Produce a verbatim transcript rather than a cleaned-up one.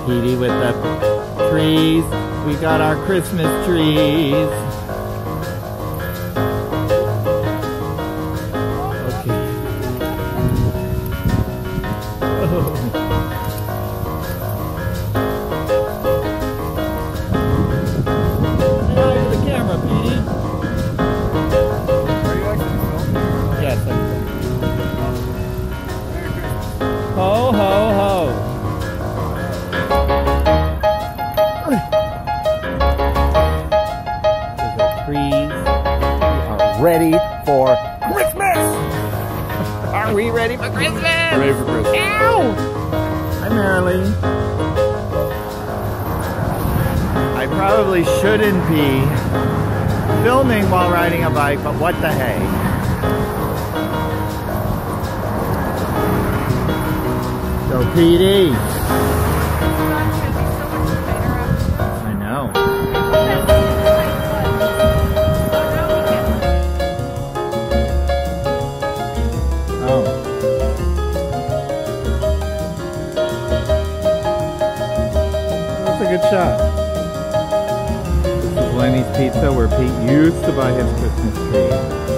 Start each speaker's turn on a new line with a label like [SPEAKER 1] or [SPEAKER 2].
[SPEAKER 1] Petey with the trees. We got our Christmas trees. Okay. Oh. Say hi to the camera, Petey.
[SPEAKER 2] Are you actually filming?
[SPEAKER 1] Yes, I'm filming. Ho, ho, ho. Trees. We are ready for Christmas! Are we ready for Christmas?
[SPEAKER 2] Ready for Christmas.
[SPEAKER 1] Ow! Hi, Marilee. I probably shouldn't be filming while riding a bike, but what the hey. So, Petey. I know. Oh. That's a good shot. This is Lenny's Pizza where Pete used to buy his Christmas tree.